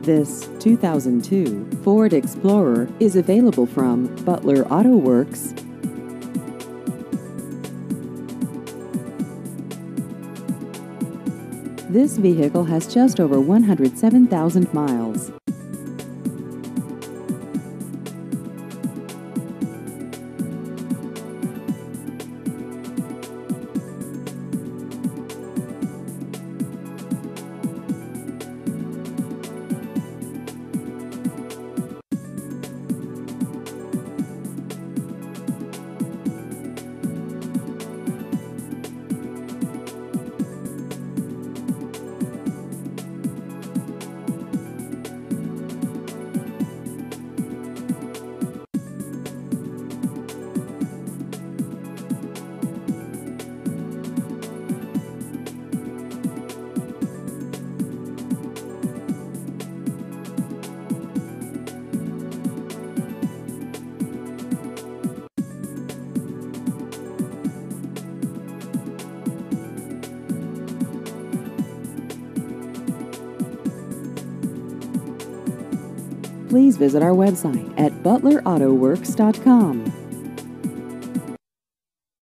This 2002 Ford Explorer is available from Butler Auto Works. This vehicle has just over 107,000 miles. Please visit our website at butlerautoworks.com.